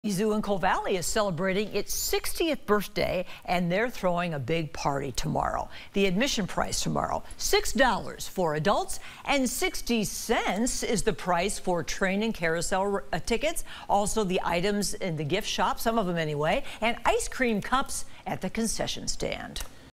Zoo in Coal Valley is celebrating its 60th birthday, and they're throwing a big party tomorrow. The admission price tomorrow, $6 for adults, and 60 cents is the price for train and carousel tickets. Also, the items in the gift shop, some of them anyway, and ice cream cups at the concession stand.